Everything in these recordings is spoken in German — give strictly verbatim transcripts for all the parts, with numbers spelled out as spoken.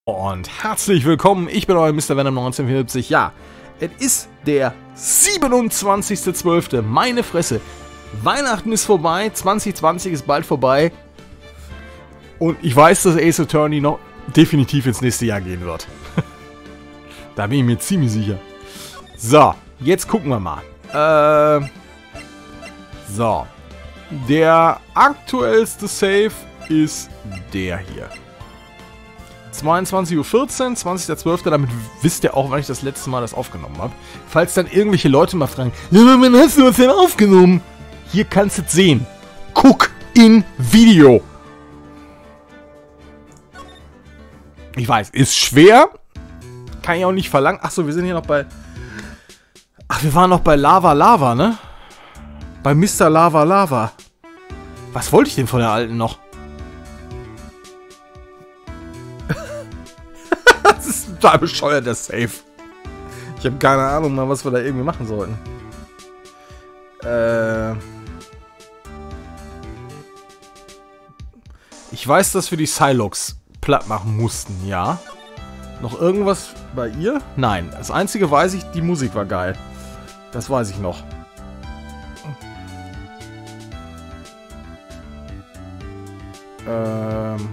Und herzlich willkommen, ich bin euer Mister Venom neunzehnhundertvierundsiebzig. Ja, es ist der siebenundzwanzigste zwölfte Meine Fresse. Weihnachten ist vorbei, zwanzig zwanzig ist bald vorbei. Und ich weiß, dass Ace Attorney noch definitiv ins nächste Jahr gehen wird. Da bin ich mir ziemlich sicher. So, jetzt gucken wir mal. Äh, so. Der aktuellste Save ist der hier. zweiundzwanzig Uhr vierzehn, zwanzigster zwölfter Damit wisst ihr auch, wann ich das letzte Mal das aufgenommen habe. Falls dann irgendwelche Leute mal fragen, wann hast du das denn aufgenommen? Hier kannst du es sehen. Guck in Video. Ich weiß, ist schwer. Kann ich auch nicht verlangen. Achso, wir sind hier noch bei... Ach, wir waren noch bei Lava Lava, ne? Bei Mister Lava Lava. Was wollte ich denn von der alten noch? Das ist ein total bescheuert, der Save. Ich habe keine Ahnung mal, was wir da irgendwie machen sollten. Äh... Ich weiß, dass wir die Psylocke platt machen mussten, ja. Noch irgendwas bei ihr? Nein. Das Einzige weiß ich, die Musik war geil. Das weiß ich noch. Ähm...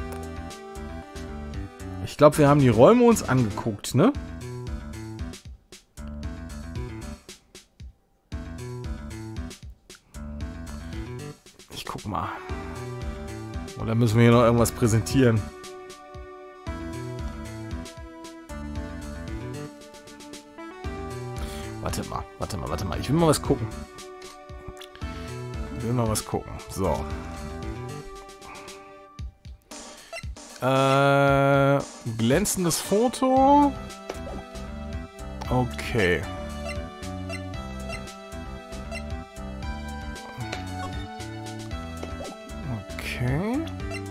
Ich glaube, wir haben die Räume uns angeguckt, ne? Ich guck mal. Oder müssen wir hier noch irgendwas präsentieren? Warte mal, warte mal, warte mal. Ich will mal was gucken. Ich will mal was gucken. So. Äh, glänzendes Foto. Okay. Okay.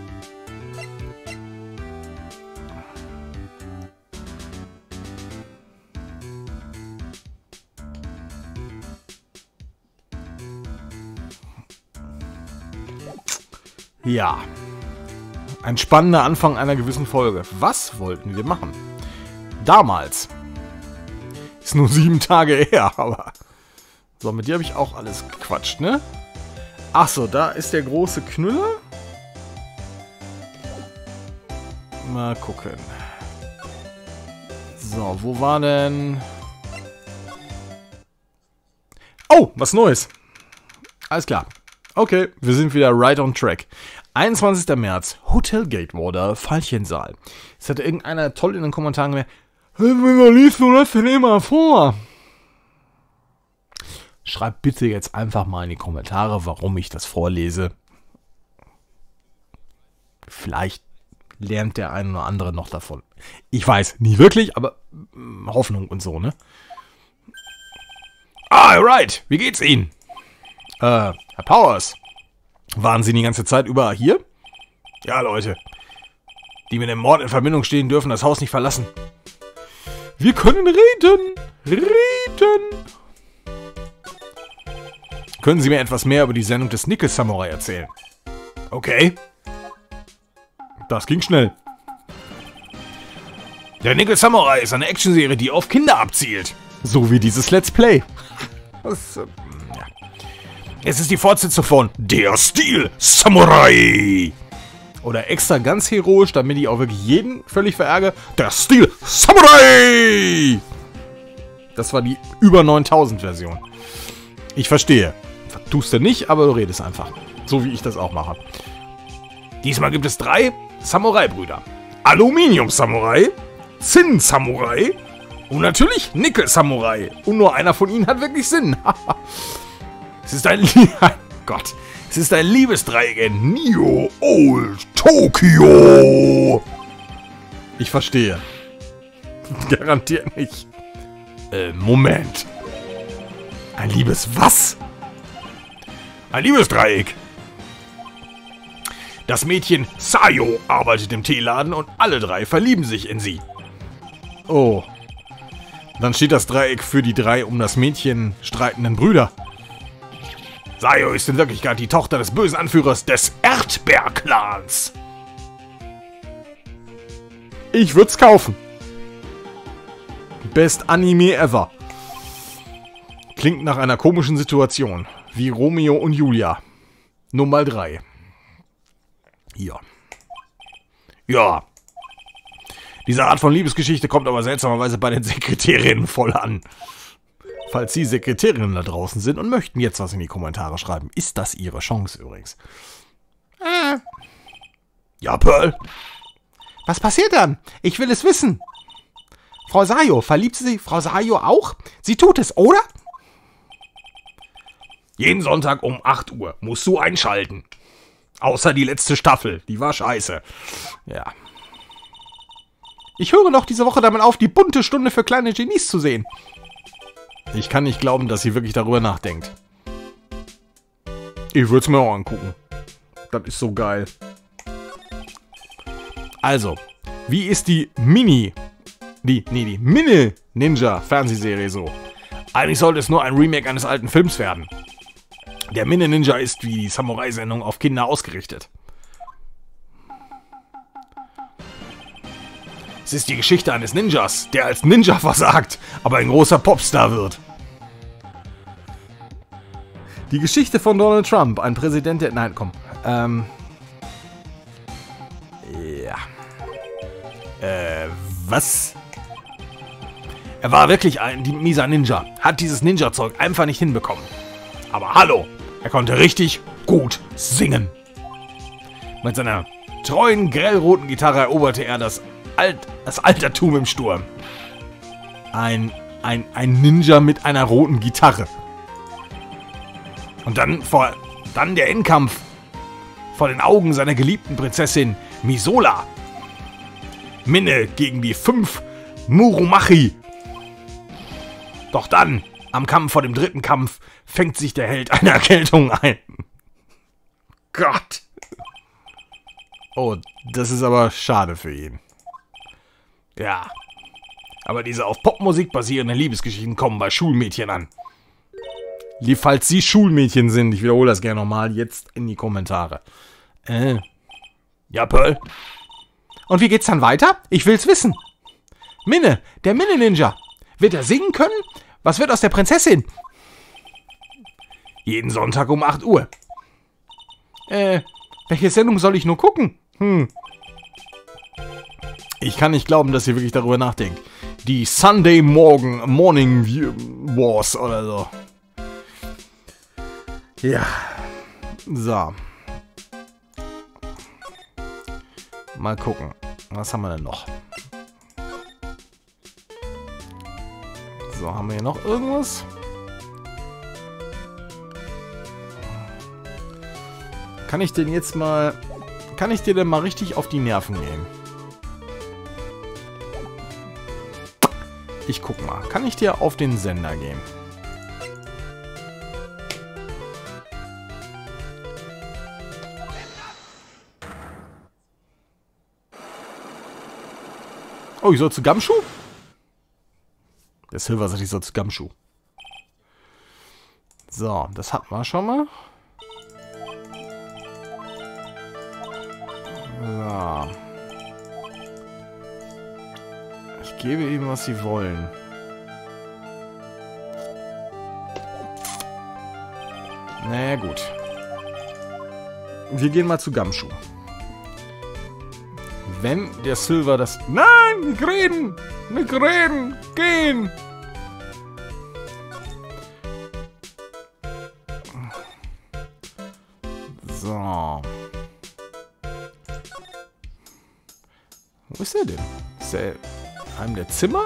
Ja. Ein spannender Anfang einer gewissen Folge. Was wollten wir machen? Damals. Ist nur sieben Tage her, aber... So, mit dir habe ich auch alles gequatscht, ne? Achso, da ist der große Knüller. Mal gucken. So, wo war denn... Oh, was Neues. Alles klar. Okay, wir sind wieder right on track. einundzwanzigster März, Hotel Gatewater, Veilchensaal. Es hatte irgendeiner toll in den Kommentaren gesagt, wieso liest du das denn immer vor? Schreibt bitte jetzt einfach mal in die Kommentare, warum ich das vorlese. Vielleicht lernt der eine oder andere noch davon. Ich weiß, nicht wirklich, aber mh, Hoffnung und so, ne? Ah, right, wie geht's Ihnen? Äh, Herr Powers. Waren Sie die ganze Zeit über hier? Ja, Leute. Die mit dem Mord in Verbindung stehen, dürfen das Haus nicht verlassen. Wir können reden. Reden. Können Sie mir etwas mehr über die Sendung des Nickel Samurai erzählen? Okay. Das ging schnell. Der Nickel Samurai ist eine Actionserie, die auf Kinder abzielt. So wie dieses Let's Play. Das, äh, ja. Es ist die Fortsetzung von Der Stil Samurai. Oder extra ganz heroisch, damit ich auch wirklich jeden völlig verärgere. Der Stil Samurai. Das war die über neuntausend Version. Ich verstehe. Das tust du nicht, aber du redest einfach. So wie ich das auch mache. Diesmal gibt es drei Samurai-Brüder. Aluminium-Samurai, Zinn-Samurai und natürlich Nickel-Samurai. Und nur einer von ihnen hat wirklich Sinn. Es ist ein, Gott, es ist ein Liebesdreieck in Neo Old Tokyo. Ich verstehe. Garantiert nicht. Äh, Moment. Ein Liebes was? Ein Liebesdreieck. Das Mädchen Sayo arbeitet im Teeladen und alle drei verlieben sich in sie. Oh. Dann steht das Dreieck für die drei um das Mädchen streitenden Brüder. Sayo ist in Wirklichkeit die Tochter des bösen Anführers des Erdbeer-Clans. Ich würde es kaufen. Best Anime ever. Klingt nach einer komischen Situation. Wie Romeo und Julia. Nummer drei. Ja. Ja. Diese Art von Liebesgeschichte kommt aber seltsamerweise bei den Sekretärinnen voll an. Falls Sie Sekretärinnen da draußen sind und möchten jetzt was in die Kommentare schreiben, ist das Ihre Chance übrigens. Äh. Ja, Pearl. Was passiert dann? Ich will es wissen. Frau Sayo, verliebt sie Frau Sayo auch? Sie tut es, oder? Jeden Sonntag um acht Uhr musst du einschalten. Außer die letzte Staffel, die war scheiße. Ja. Ich höre noch diese Woche damit auf, die bunte Stunde für kleine Genies zu sehen. Ich kann nicht glauben, dass sie wirklich darüber nachdenkt. Ich würde es mir auch angucken. Das ist so geil. Also, wie ist die Mini... Die, nee, die Mini-Ninja-Fernsehserie so? Eigentlich sollte es nur ein Remake eines alten Films werden. Der Mini-Ninja ist wie die Samurai-Sendung auf Kinder ausgerichtet. Es ist die Geschichte eines Ninjas, der als Ninja versagt, aber ein großer Popstar wird. Die Geschichte von Donald Trump, ein Präsident der... Nein, komm. Ähm... Ja. Äh, was? Er war wirklich ein mieser Ninja. Hat dieses Ninja-Zeug einfach nicht hinbekommen. Aber hallo, er konnte richtig gut singen. Mit seiner treuen, grellroten Gitarre eroberte er das, Alt, das Altertum im Sturm. Ein, ein, ein Ninja mit einer roten Gitarre. Und dann, vor, dann der Endkampf vor den Augen seiner geliebten Prinzessin Misola. Minne gegen die fünf Muromachi. Doch dann, am Kampf vor dem dritten Kampf, fängt sich der Held eine Erkältung ein. Gott. Oh, das ist aber schade für ihn. Ja. Aber diese auf Popmusik basierenden Liebesgeschichten kommen bei Schulmädchen an. Falls Sie Schulmädchen sind, ich wiederhole das gerne nochmal, jetzt in die Kommentare. Äh. Ja, Pearl. Und wie geht's dann weiter? Ich will's wissen. Minne, der Minne-Ninja. Wird er singen können? Was wird aus der Prinzessin? Jeden Sonntag um acht Uhr. Äh, welche Sendung soll ich nur gucken? Hm. Ich kann nicht glauben, dass ihr wirklich darüber nachdenkt. Die Sunday Morgen Morning Wars oder so. Ja. So. Mal gucken. Was haben wir denn noch? So, haben wir hier noch irgendwas? Kann ich denn jetzt mal... Kann ich dir denn mal richtig auf die Nerven gehen? Ich guck mal. Kann ich dir auf den Sender gehen? Oh, ich soll zu Gumshoe? Der Silver sagt, ich soll zu Gumshoe. So, das hatten wir schon mal. So. Ich gebe ihnen, was sie wollen. Na gut. Wir gehen mal zu Gumshoe. Wenn der Silver das... Nein, nicht reden! Nicht reden! Gehen! So. Wo ist er denn? Ist er in einem der Zimmer?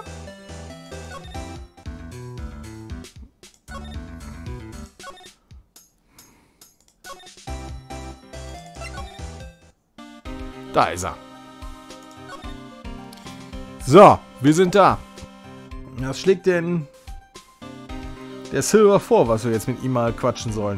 Da ist er. So, wir sind da. Was schlägt denn der Silver vor, was wir jetzt mit ihm mal quatschen sollen?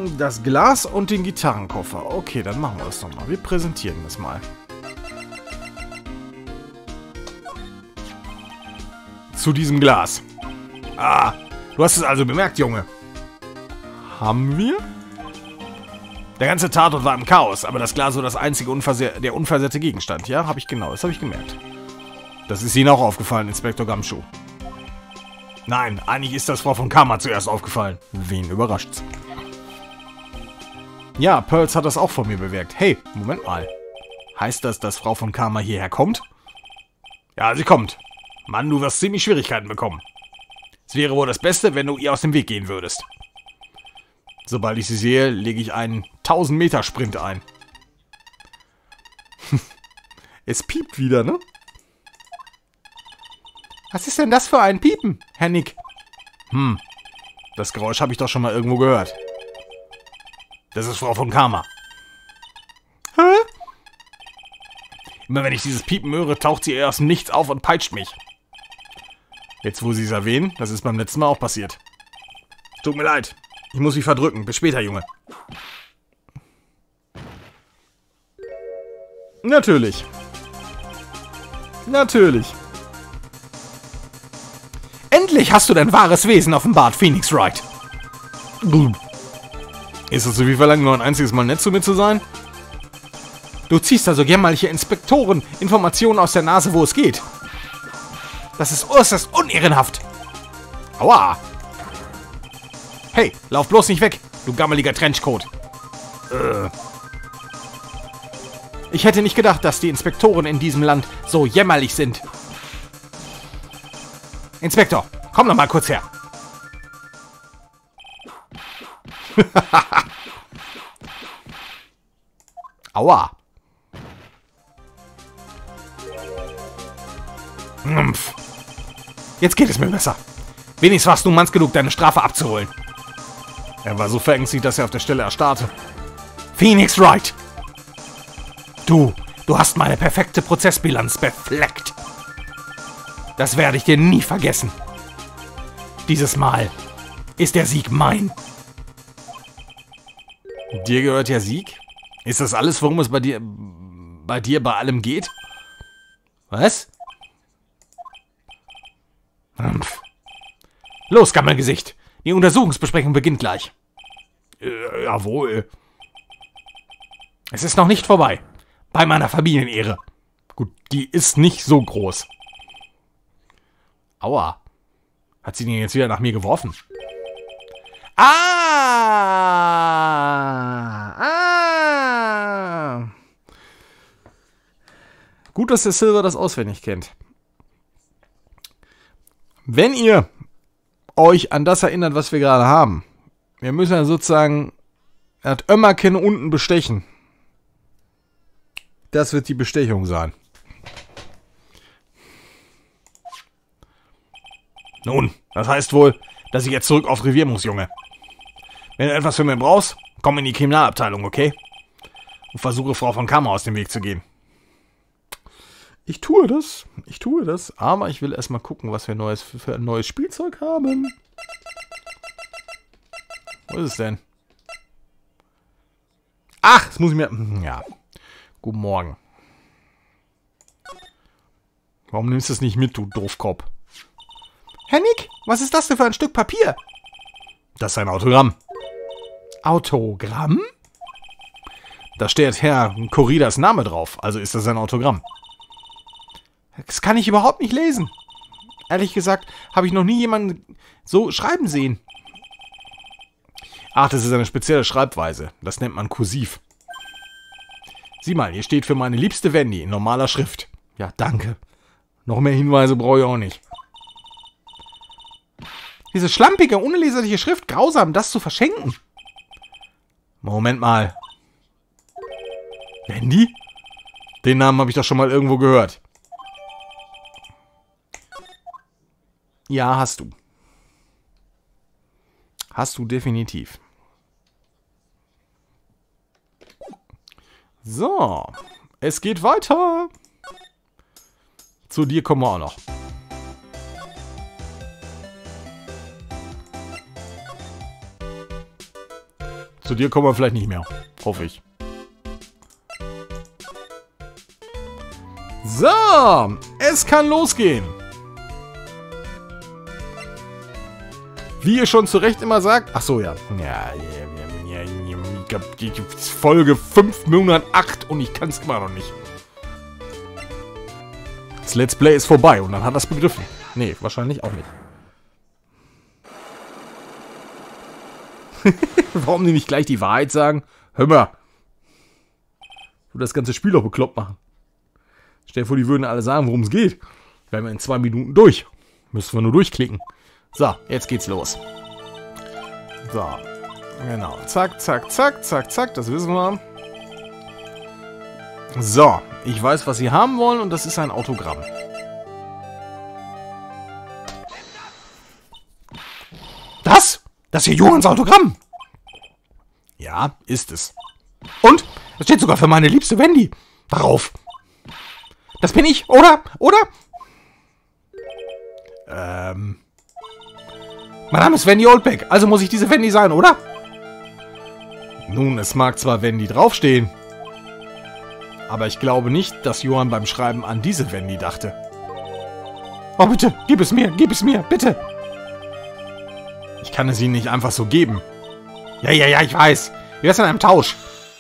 Das Glas und den Gitarrenkoffer. Okay, dann machen wir das doch mal. Wir präsentieren das mal. Zu diesem Glas. Ah, du hast es also bemerkt, Junge. Haben wir? Der ganze Tatort war im Chaos, aber das Glas war das einzige unversehr der unversehrte Gegenstand. Ja, habe ich genau, das habe ich gemerkt. Das ist Ihnen auch aufgefallen, Inspektor Gumshoe. Nein, eigentlich ist das Frau von Karma zuerst aufgefallen. Wen überrascht's? Ja, Pearls hat das auch von mir bemerkt. Hey, Moment mal. Heißt das, dass Frau von Karma hierher kommt? Ja, sie kommt. Mann, du wirst ziemlich Schwierigkeiten bekommen. Es wäre wohl das Beste, wenn du ihr aus dem Weg gehen würdest. Sobald ich sie sehe, lege ich einen tausend Meter Sprint ein. Es piept wieder, ne? Was ist denn das für ein Piepen, Herr Nick? Hm, das Geräusch habe ich doch schon mal irgendwo gehört. Das ist Frau von Karma. Hä? Immer wenn ich dieses Piepen höre, taucht sie eher aus dem Nichts auf und peitscht mich. Jetzt, wo Sie es erwähnen, das ist beim letzten Mal auch passiert. Tut mir leid. Ich muss mich verdrücken. Bis später, Junge. Natürlich. Natürlich. Endlich hast du dein wahres Wesen offenbart, Phoenix Wright. Ist es so wie verlangt, nur ein einziges Mal nett zu mir zu sein? Du ziehst also jämmerliche Inspektoren Informationen aus der Nase, wo es geht. Das ist äußerst unehrenhaft. Aua. Hey, lauf bloß nicht weg, du gammeliger Trenchcoat. Äh. Ich hätte nicht gedacht, dass die Inspektoren in diesem Land so jämmerlich sind. Inspektor, komm noch mal kurz her. Aua. Mpf. Jetzt geht es mir besser. Wenigstens warst du manns genug, deine Strafe abzuholen. Er war so verängstigt, dass er auf der Stelle erstarrte. Phoenix Wright! Du, du hast meine perfekte Prozessbilanz befleckt. Das werde ich dir nie vergessen. Dieses Mal ist der Sieg mein. Dir gehört der Sieg? Ist das alles, worum es bei dir, bei dir bei allem geht? Was? Mpf. Los, Gammelgesicht. Die Untersuchungsbesprechung beginnt gleich. Äh, jawohl. Es ist noch nicht vorbei. Bei meiner Familienehre. Gut, die ist nicht so groß. Aua. Hat sie den jetzt wieder nach mir geworfen? Ah! Ah! Gut, dass der Silver das auswendig kennt. Wenn ihr euch an das erinnert, was wir gerade haben. Wir müssen ja sozusagen das Ömmerchen unten bestechen. Das wird die Bestechung sein. Nun, das heißt wohl, dass ich jetzt zurück aufs Revier muss, Junge. Wenn du etwas für mich brauchst, komm in die Kriminalabteilung, okay? Und versuche Frau von Karma aus dem Weg zu gehen. Ich tue das, ich tue das, aber ich will erstmal gucken, was wir neues für ein neues Spielzeug haben. Wo ist es denn? Ach, das muss ich mir... Ja. Guten Morgen. Warum nimmst du es nicht mit, du Doofkopf? Herr Nick, was ist das denn für ein Stück Papier? Das ist ein Autogramm. Autogramm? Da steht Herr Corridas Name drauf, also ist das ein Autogramm. Das kann ich überhaupt nicht lesen. Ehrlich gesagt, habe ich noch nie jemanden so schreiben sehen. Ach, das ist eine spezielle Schreibweise. Das nennt man kursiv. Sieh mal, hier steht für meine liebste Wendy in normaler Schrift. Ja, danke. Noch mehr Hinweise brauche ich auch nicht. Diese schlampige, unleserliche Schrift, grausam, das zu verschenken. Moment mal. Wendy? Den Namen habe ich doch schon mal irgendwo gehört. Ja, hast du. Hast du definitiv. So. Es geht weiter. Zu dir kommen wir auch noch. Zu dir kommen wir vielleicht nicht mehr. Hoffe ich. So, es kann losgehen. Wie ihr schon zu Recht immer sagt. Ach so, ja. Ja, ja, ja, ja, ich glaub, die Folge fünfhundertacht und ich kann es immer noch nicht. Das Let's Play ist vorbei und dann hat er es begriffen. Nee, wahrscheinlich auch nicht. Warum die nicht gleich die Wahrheit sagen? Hör mal. Du das ganze Spiel doch bekloppt machen. Stell dir vor, die würden alle sagen, worum es geht. Wären wir in zwei Minuten durch. Müssen wir nur durchklicken. So, jetzt geht's los. So, genau. Zack, zack, zack, zack, zack. Das wissen wir. So, ich weiß, was sie haben wollen und das ist ein Autogramm. Das? Das ist hier Johans Autogramm. Ja, ist es. Und? Es steht sogar für meine liebste Wendy darauf. Das bin ich, oder? Oder? Ähm. Mein Name ist Wendy Oldbeck, also muss ich diese Wendy sein, oder? Nun, es mag zwar Wendy draufstehen, aber ich glaube nicht, dass Johann beim Schreiben an diese Wendy dachte. Oh, bitte, gib es mir, gib es mir, bitte. Ich kann es Ihnen nicht einfach so geben. Ja, ja, ja, ich weiß. Wir sind in einem Tausch.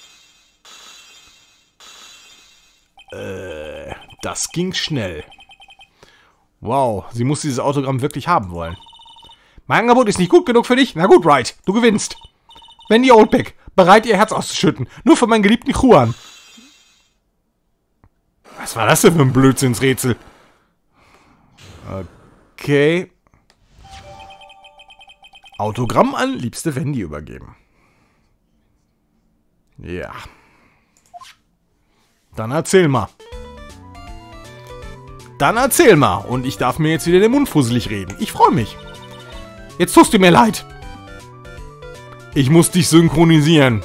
Äh, das ging schnell. Wow, sie muss dieses Autogramm wirklich haben wollen. Mein Angebot ist nicht gut genug für dich? Na gut, Wright, du gewinnst. Wendy Oldbeck, bereit ihr Herz auszuschütten. Nur für meinen geliebten Juan. Was war das denn für ein Blödsinnsrätsel? Okay. Autogramm an liebste Wendy übergeben. Ja. Dann erzähl mal. Dann erzähl mal. Und ich darf mir jetzt wieder den Mund fusselig reden. Ich freue mich. Jetzt tust du mir leid. Ich muss dich synchronisieren.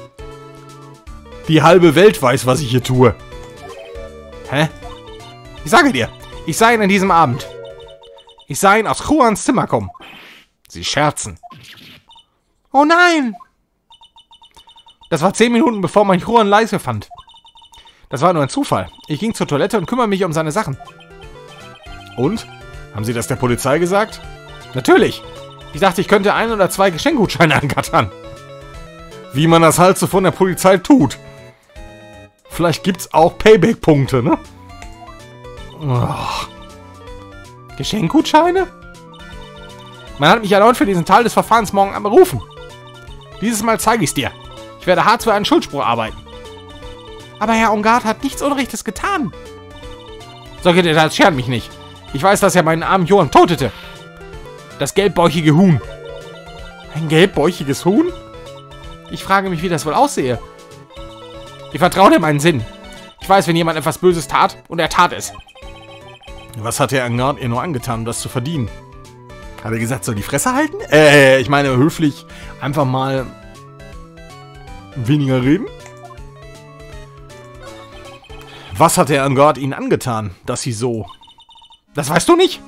Die halbe Welt weiß, was ich hier tue. Hä? Ich sage dir, ich sah ihn an diesem Abend. Ich sah ihn aus Juans Zimmer kommen. Sie scherzen. Oh nein! Das war zehn Minuten, bevor mein Juan Leise fand. Das war nur ein Zufall. Ich ging zur Toilette und kümmere mich um seine Sachen. Und? Haben Sie das der Polizei gesagt? Natürlich. Ich dachte, ich könnte ein oder zwei Geschenkgutscheine angattern. Wie man das halt so von der Polizei tut. Vielleicht gibt's auch Payback-Punkte, ne? Oh. Geschenkgutscheine? Man hat mich erneut für diesen Teil des Verfahrens morgen angerufen. Dieses Mal zeige ich's dir. Ich werde hart für einen Schuldspruch arbeiten. Aber Herr Ongard hat nichts Unrechtes getan. Solche Details scheren mich nicht. Ich weiß, dass er meinen armen Johann totete. Das gelbbäuchige Huhn. Ein gelbbäuchiges Huhn? Ich frage mich, wie das wohl aussehe. Ich vertraue dir meinen Sinn. Ich weiß, wenn jemand etwas Böses tat und er tat es. Was hat Herr Ongard ihr nur angetan, um das zu verdienen? Hat er gesagt, soll die Fresse halten? Äh, ich meine, höflich einfach mal weniger reden? Was hat Herr Ongard ihnen angetan, dass sie so... Das weißt du nicht?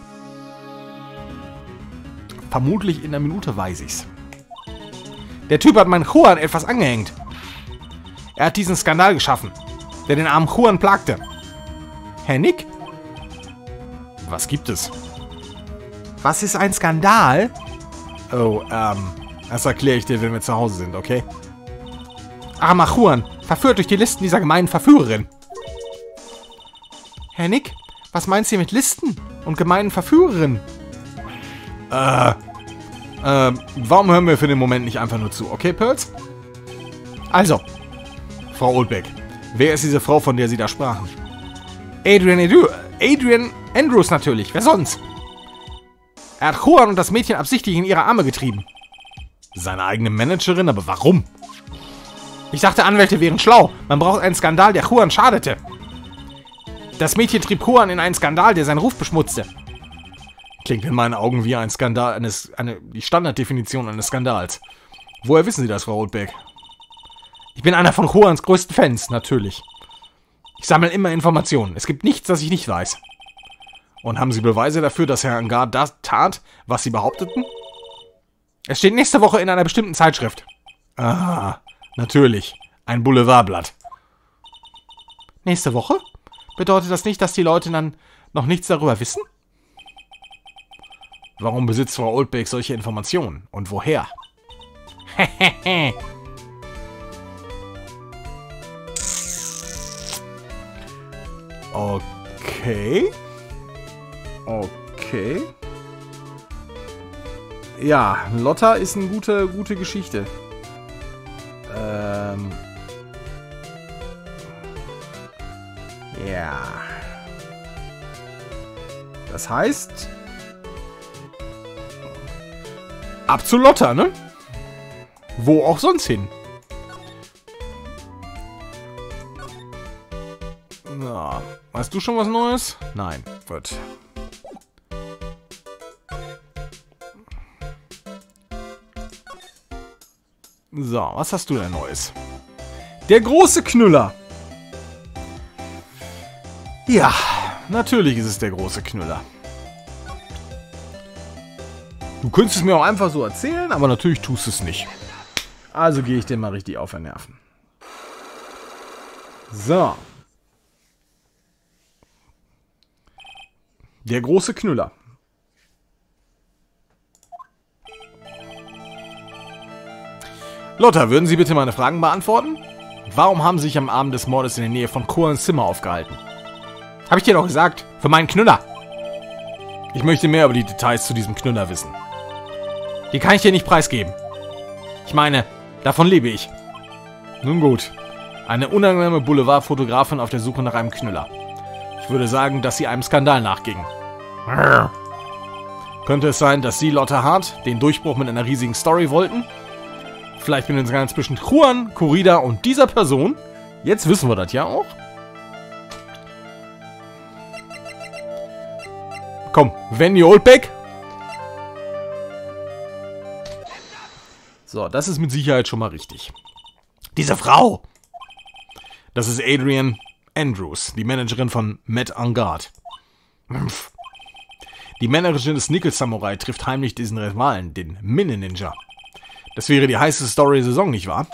Vermutlich in einer Minute weiß ich's. Der Typ hat meinen Juan etwas angehängt. Er hat diesen Skandal geschaffen, der den armen Juan plagte. Herr Nick? Was gibt es? Was ist ein Skandal? Oh, ähm, das erkläre ich dir, wenn wir zu Hause sind, okay? Armer Juan, verführt durch die Listen dieser gemeinen Verführerin. Herr Nick, was meinst du mit Listen und gemeinen Verführerinnen? Äh, äh, warum hören wir für den Moment nicht einfach nur zu, okay, Pearls? Also, Frau Oldbeck, wer ist diese Frau, von der Sie da sprachen? Adrian Edu, Adrian Andrews natürlich, wer sonst? Er hat Juan und das Mädchen absichtlich in ihre Arme getrieben. Seine eigene Managerin, aber warum? Ich dachte, Anwälte wären schlau. Man braucht einen Skandal, der Juan schadete. Das Mädchen trieb Juan in einen Skandal, der seinen Ruf beschmutzte. Klingt in meinen Augen wie ein Skandal, eines, eine, die Standarddefinition eines Skandals. Woher wissen Sie das, Frau Oldbeck? Ich bin einer von Juans größten Fans, natürlich. Ich sammle immer Informationen. Es gibt nichts, das ich nicht weiß. Und haben Sie Beweise dafür, dass Herr Ongard das tat, was Sie behaupteten? Es steht nächste Woche in einer bestimmten Zeitschrift. Ah, natürlich. Ein Boulevardblatt. Nächste Woche? Bedeutet das nicht, dass die Leute dann noch nichts darüber wissen? Warum besitzt Frau Oldbeck solche Informationen? Und woher? Hehehe. Okay. Okay. Ja, Lotta ist eine gute, gute Geschichte. Ähm. Ja. Das heißt... Ab zu Lotta, ne? Wo auch sonst hin. Na, weißt du schon was Neues? Nein, gut. So, was hast du denn Neues? Der große Knüller. Ja, natürlich ist es der große Knüller. Du könntest es mir auch einfach so erzählen, aber natürlich tust du es nicht. Also gehe ich dir mal richtig auf den Nerven. So. Der große Knüller. Lotta, würden Sie bitte meine Fragen beantworten? Warum haben Sie sich am Abend des Mordes in der Nähe von Cohens Zimmer aufgehalten? Hab ich dir doch gesagt, für meinen Knüller. Ich möchte mehr über die Details zu diesem Knüller wissen. Die kann ich dir nicht preisgeben. Ich meine, davon lebe ich. Nun gut. Eine unangenehme Boulevardfotografin auf der Suche nach einem Knüller. Ich würde sagen, dass sie einem Skandal nachging. Könnte es sein, dass Sie, Lotta Hart, den Durchbruch mit einer riesigen Story wollten? Vielleicht mit uns ganz zwischen Juan, Corrida und dieser Person? Jetzt wissen wir das ja auch. Komm, Wendy Oldbeck. So, das ist mit Sicherheit schon mal richtig. Diese Frau! Das ist Adrienne Andrews, die Managerin von Matt Angard. Die Managerin des Nickel Samurai trifft heimlich diesen Rivalen, den Minne Ninja. Das wäre die heiße Story der Saison, nicht wahr?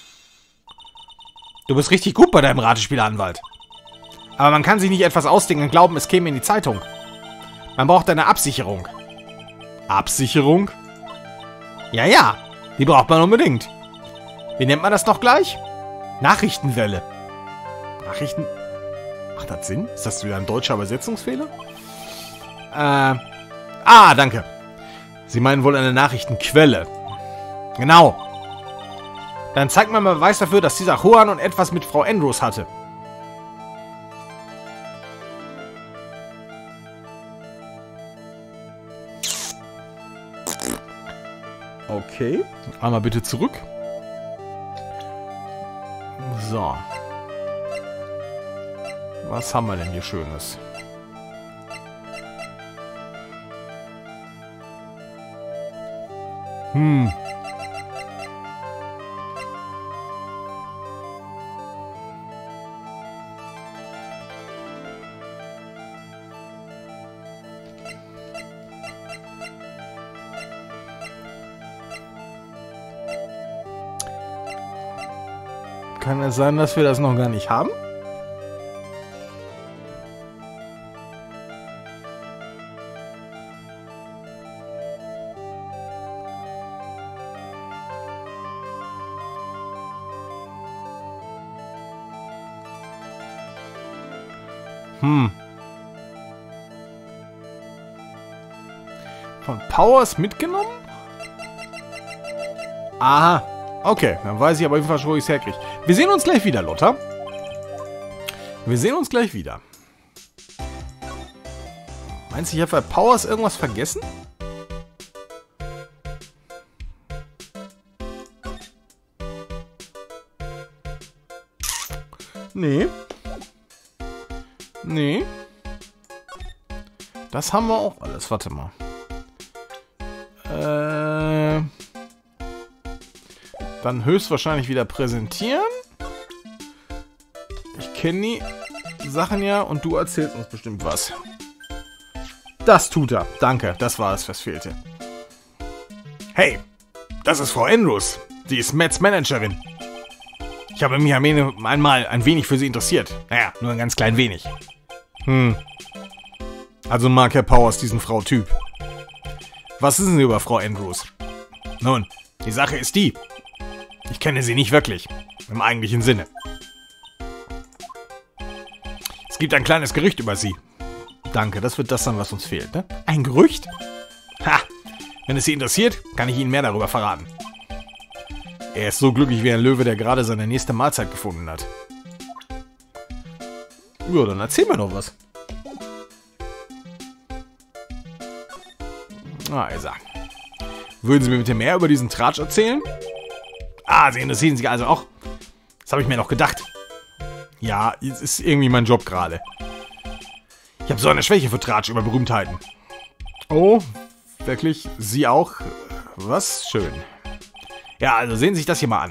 Du bist richtig gut bei deinem Ratespielanwalt. Aber man kann sich nicht etwas ausdenken und glauben, es käme in die Zeitung. Man braucht eine Absicherung. Absicherung? Ja, ja, die braucht man unbedingt. Wie nennt man das noch gleich? Nachrichtenwelle. Nachrichten... Macht das Sinn? Ist das wieder ein deutscher Übersetzungsfehler? Äh... Ah, danke. Sie meinen wohl eine Nachrichtenquelle. Genau. Dann zeigt mir mal Beweis dafür, dass dieser Juan und etwas mit Frau Andrews hatte. Okay. Einmal bitte zurück. So. Was haben wir denn hier Schönes? Hm. Kann es sein, dass wir das noch gar nicht haben? Hm. Von Powers mitgenommen? Aha. Okay, dann weiß ich aber auf jeden Fall schon, wo ich es herkriege. Wir sehen uns gleich wieder, Lotta. Wir sehen uns gleich wieder. Meinst du, ich habe bei Powers irgendwas vergessen? Nee. Nee. Das haben wir auch alles. Warte mal. Äh... Dann höchstwahrscheinlich wieder präsentieren. Ich kenne die Sachen ja und du erzählst uns bestimmt was. Das tut er. Danke, das war es, was fehlte. Hey, das ist Frau Andrews. Sie ist Matts Managerin. Ich habe mich einmal ein wenig für sie interessiert. Naja, nur ein ganz klein wenig. Hm. Also mag Herr Powers diesen Frau-Typ. Was wissen Sie über Frau Andrews? Nun, die Sache ist die. Ich kenne sie nicht wirklich. Im eigentlichen Sinne. Es gibt ein kleines Gerücht über sie. Danke, das wird das sein, was uns fehlt, ne? Ein Gerücht? Ha! Wenn es Sie interessiert, kann ich Ihnen mehr darüber verraten. Er ist so glücklich wie ein Löwe, der gerade seine nächste Mahlzeit gefunden hat. Ja, dann erzähl mir doch was. Ah, ist er. Würden Sie mir bitte mehr über diesen Tratsch erzählen? Ah, Sie interessieren sich also auch. Das habe ich mir noch gedacht. Ja, es ist irgendwie mein Job gerade. Ich habe so eine Schwäche für Tratsch über Berühmtheiten. Oh, wirklich? Sie auch? Was? Schön. Ja, also sehen Sie sich das hier mal an.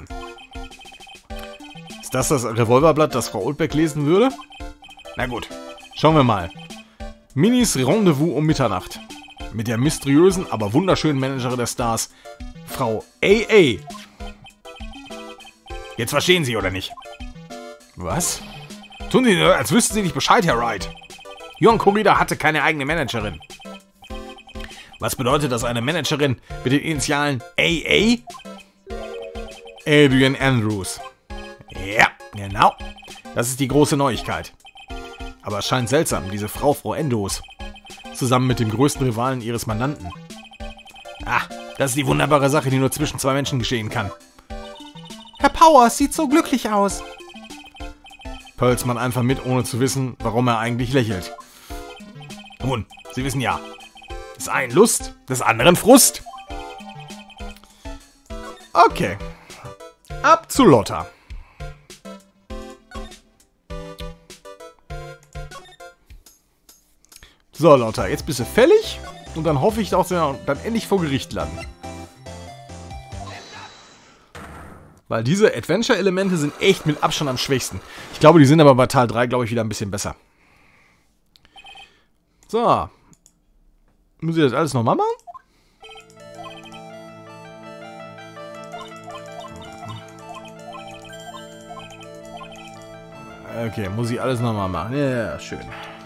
Ist das das Revolverblatt, das Frau Oldbeck lesen würde? Na gut, schauen wir mal. Minis Rendezvous um Mitternacht. Mit der mysteriösen, aber wunderschönen Managerin der Stars, Frau A A. Jetzt verstehen Sie, oder nicht? Was? Tun Sie nur, als wüssten Sie nicht Bescheid, Herr Wright. Hyon Corrida hatte keine eigene Managerin. Was bedeutet das, eine Managerin mit den Initialen A A? Adrian Andrews. Ja, genau. Das ist die große Neuigkeit. Aber es scheint seltsam, diese Frau, Frau Andrews, zusammen mit dem größten Rivalen ihres Mandanten. Ah, das ist die wunderbare Sache, die nur zwischen zwei Menschen geschehen kann. Herr Powers sieht so glücklich aus. Pölzt man einfach mit, ohne zu wissen, warum er eigentlich lächelt. Nun, Sie wissen ja, des einen Lust, des anderen Frust. Okay. Ab zu Lotta. So, Lotta, jetzt bist du fällig und dann hoffe ich, dass wir dann endlich vor Gericht landen. Weil diese Adventure-Elemente sind echt mit Abstand am schwächsten. Ich glaube, die sind aber bei Teil drei, glaube ich, wieder ein bisschen besser. So. Muss ich das alles nochmal machen? Okay, muss ich alles nochmal machen. Ja, schön.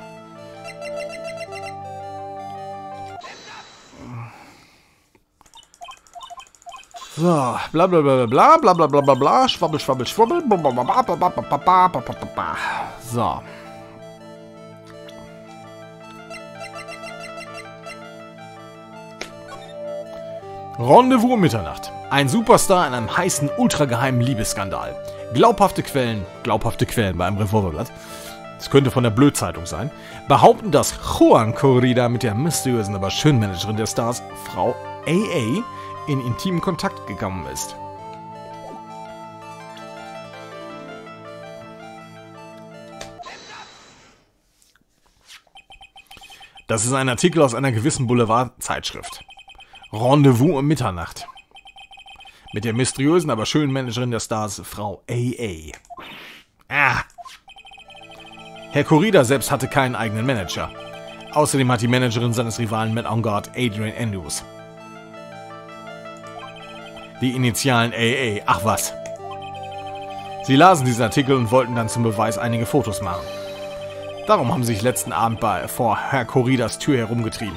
So, bla bla bla bla bla bla bla bla bla, schwabbel, schwabbel, schwabbel, so. Rendezvous um Mitternacht. Ein Superstar in einem heißen, ultrageheimen Liebesskandal. Glaubhafte Quellen, glaubhafte Quellen bei einem Revolverblatt, das könnte von der Blödzeitung sein, behaupten, dass Hyon Corrida mit der mysteriösen, aber schönen Managerin der Stars, Frau A A, in intimen Kontakt gekommen ist. Das ist ein Artikel aus einer gewissen Boulevardzeitschrift. Rendezvous um Mitternacht. Mit der mysteriösen, aber schönen Managerin der Stars, Frau A A. Ah. Herr Corrida selbst hatte keinen eigenen Manager. Außerdem hat die Managerin seines Rivalen Matt Enguardt, Adrian Andrews. Die Initialen A A. Ach was. Sie lasen diesen Artikel und wollten dann zum Beweis einige Fotos machen. Darum haben sie sich letzten Abend bei, vor Herr Corridas Tür herumgetrieben.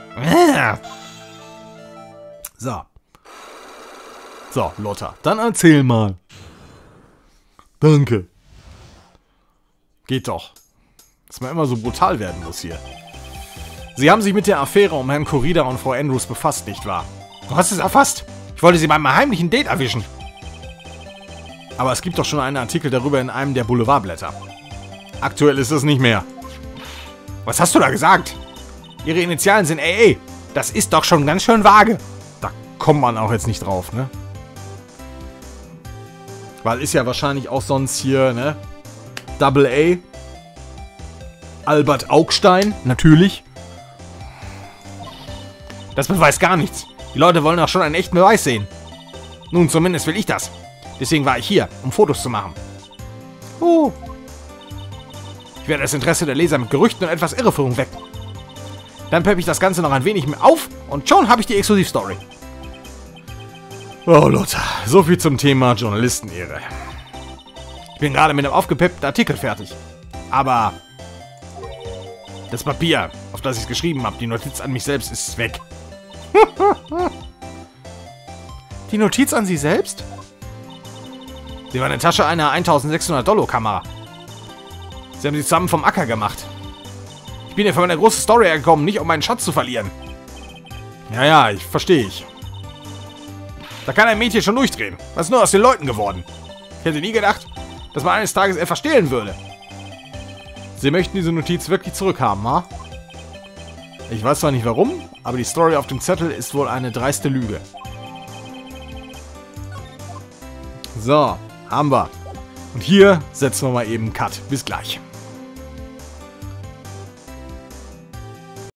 So. So, Lotta, dann erzähl mal. Danke. Geht doch. Dass man immer so brutal werden muss hier. Sie haben sich mit der Affäre um Herrn Corrida und Frau Andrews befasst, nicht wahr? Du hast es erfasst. Ich wollte sie beim heimlichen Date erwischen. Aber es gibt doch schon einen Artikel darüber in einem der Boulevardblätter. Aktuell ist es nicht mehr. Was hast du da gesagt? Ihre Initialen sind A A. Das ist doch schon ganz schön vage. Da kommt man auch jetzt nicht drauf, ne? Weil ist ja wahrscheinlich auch sonst hier, ne? Double A. Albert Augstein, natürlich. Das beweist gar nichts. Die Leute wollen doch schon einen echten Beweis sehen. Nun, zumindest will ich das. Deswegen war ich hier, um Fotos zu machen. Oh. Ich werde das Interesse der Leser mit Gerüchten und etwas Irreführung wecken. Dann peppe ich das Ganze noch ein wenig mehr auf und schon habe ich die Exklusivstory. Oh, Lothar, so viel zum Thema Journalistenehre. Ich bin gerade mit einem aufgepeppten Artikel fertig. Aber das Papier, auf das ich es geschrieben habe, die Notiz an mich selbst, ist weg. Die Notiz an Sie selbst? Sie war in der Tasche einer eintausendsechshundert Dollar Kamera. Sie haben sie zusammen vom Acker gemacht. Ich bin hier für meine große Story hergekommen, nicht um meinen Schatz zu verlieren. Ja, ja, ich verstehe ich. Da kann ein Mädchen schon durchdrehen. Was ist nur aus den Leuten geworden? Ich hätte nie gedacht, dass man eines Tages etwas stehlen würde. Sie möchten diese Notiz wirklich zurückhaben, ha? Ich weiß zwar nicht warum, aber die Story auf dem Zettel ist wohl eine dreiste Lüge. So, haben wir. Und hier setzen wir mal eben einen Cut. Bis gleich.